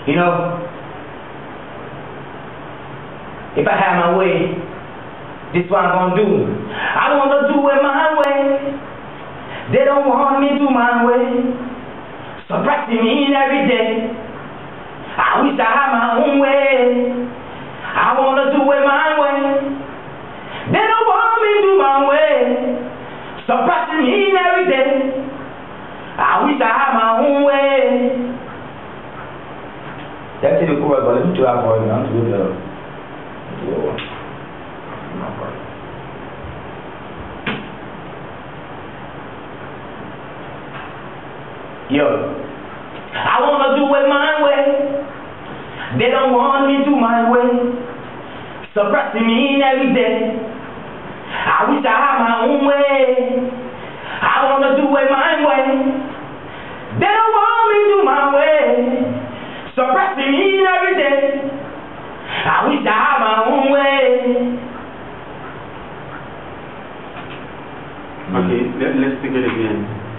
You know, if I had my way, this what I'm gonna do. I wanna do it my way. They don't want me to my way. Suppressing me every day. I wish I had my own way. I wanna do it my way. They don't want me to my way. Suppressing me every day. I wish I had my own way. That's it, but let me try for you. I'm too good. Yo, I wanna do it my way. They don't want me to my way. Suppressing me every day. I wish I had my own way. I wanna do it my way. They don't want me to my way. Suppressing me every day. I wish I had my own way. Okay, let's take it again.